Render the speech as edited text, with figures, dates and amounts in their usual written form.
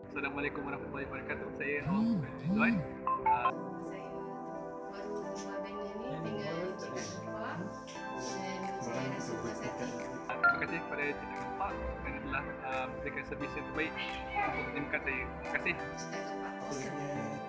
Assalamualaikum warahmatullahi wabarakatuh. Saya Ridwan. Saya baru buat benda ni, tinggal cakap lupa dan saya rasa puas hati. Terima kasih kepada Cik Gempak kerana telah memberikan servis yang terbaik untuk tim saya. Terima kasih. Cakap lupa awesome.